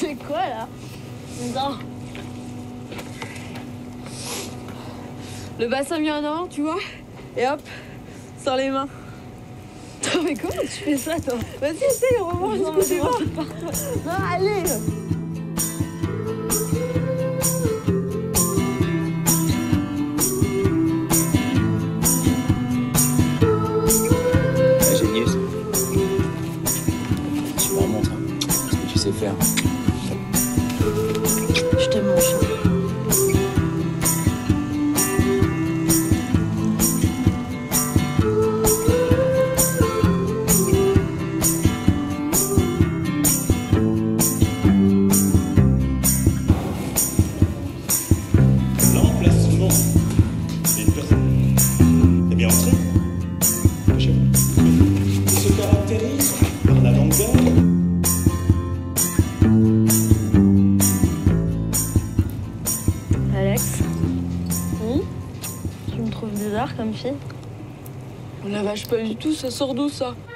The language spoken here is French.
C'est quoi là? Non. Le bassin mis en avant, tu vois? Et hop, sans les mains. Mais comment tu fais ça, toi? Vas-y, essaye, on va voir jusqu'où tu vas. Non, allez. Génius. Super montre, ce que tu sais faire. Je t'aime, mon chat. L'emplacement des personnes est bien entré. Il se caractérise par la longueur. Alex, tu me trouves bizarre comme fille? On la vache pas du tout, ça sort d'où ça?